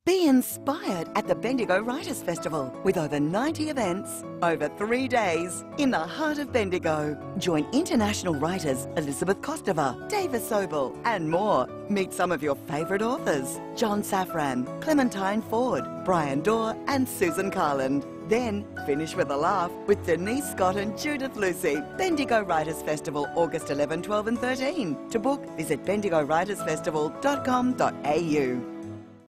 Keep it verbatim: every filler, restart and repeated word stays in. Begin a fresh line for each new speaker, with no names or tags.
Be inspired at the Bendigo Writers Festival with over ninety events over three days in the heart of Bendigo. Join international writers Elizabeth Kostova, Dava Sobel and more. Meet some of your favourite authors, John Safran, Clementine Ford, Brian Dorr and Susan Carland. Then finish with a laugh with Denise Scott and Judith Lucy. Bendigo Writers Festival, August eleventh, twelve and thirteen. To book, visit bendigo writers festival dot com dot a u.